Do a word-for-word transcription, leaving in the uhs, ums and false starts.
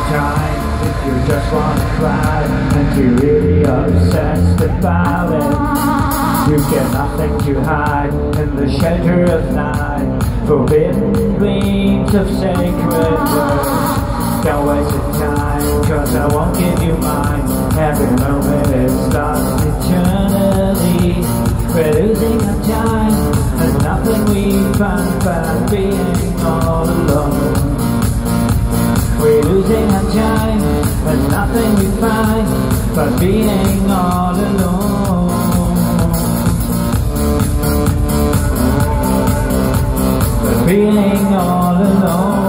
time if you just want to cry and you're really obsessed about it. You get nothing to hide in the shelter of night, forbidden gleams of sacred words. Don't waste your time, cause I won't give you mine. Every moment is lost eternally. We're losing our time, and nothing we find but being all alone. We're losing our time, and nothing we find but being all alone. But being all alone.